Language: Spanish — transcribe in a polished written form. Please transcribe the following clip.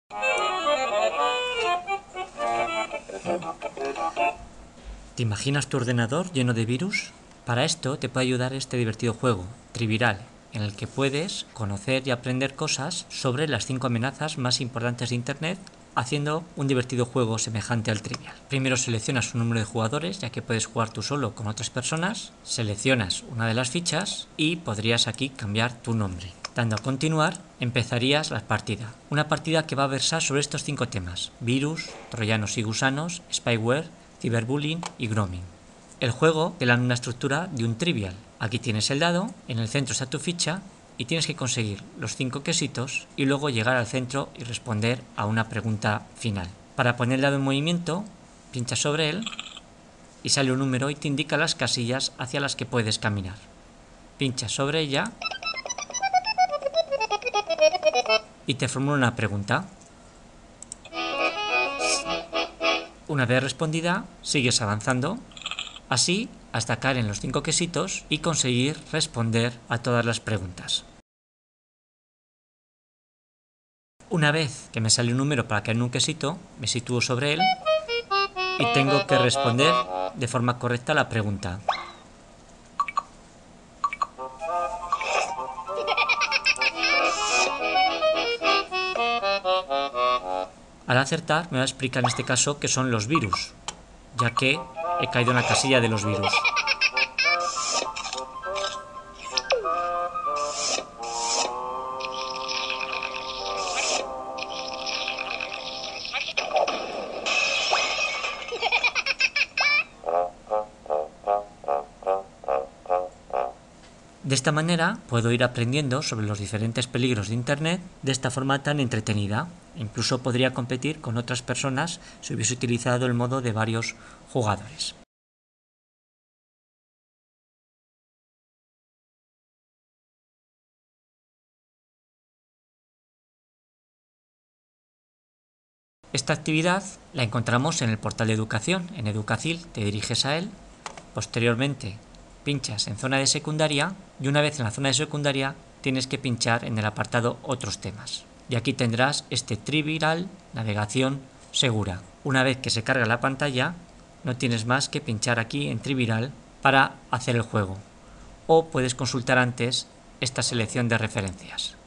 ¿Te imaginas tu ordenador lleno de virus? Para esto te puede ayudar este divertido juego, Triviral, en el que puedes conocer y aprender cosas sobre las 5 amenazas más importantes de Internet haciendo un divertido juego semejante al Trivial. Primero seleccionas un número de jugadores, ya que puedes jugar tú solo con otras personas, seleccionas una de las fichas y podrías aquí cambiar tu nombre. Dando a continuar, empezarías la partida. Una partida que va a versar sobre estos 5 temas: virus, troyanos y gusanos, spyware, ciberbullying y grooming. El juego te da una estructura de un trivial. Aquí tienes el dado, en el centro está tu ficha y tienes que conseguir los 5 quesitos y luego llegar al centro y responder a una pregunta final. Para poner el dado en movimiento, pinchas sobre él y sale un número y te indica las casillas hacia las que puedes caminar. Pinchas sobre ella y te formula una pregunta. Una vez respondida, sigues avanzando, así hasta caer en los 5 quesitos y conseguir responder a todas las preguntas. Una vez que me sale un número para caer en un quesito, me sitúo sobre él y tengo que responder de forma correcta la pregunta. Al acertar me va a explicar en este caso qué son los virus, ya que he caído en la casilla de los virus. De esta manera puedo ir aprendiendo sobre los diferentes peligros de Internet de esta forma tan entretenida. Incluso podría competir con otras personas si hubiese utilizado el modo de varios jugadores. Esta actividad la encontramos en el portal de educación, en Educacil, te diriges a él, posteriormente pinchas en zona de secundaria y una vez en la zona de secundaria tienes que pinchar en el apartado otros temas. Y aquí tendrás este Trivial navegación segura. Una vez que se carga la pantalla no tienes más que pinchar aquí en Trivial para hacer el juego. O puedes consultar antes esta selección de referencias.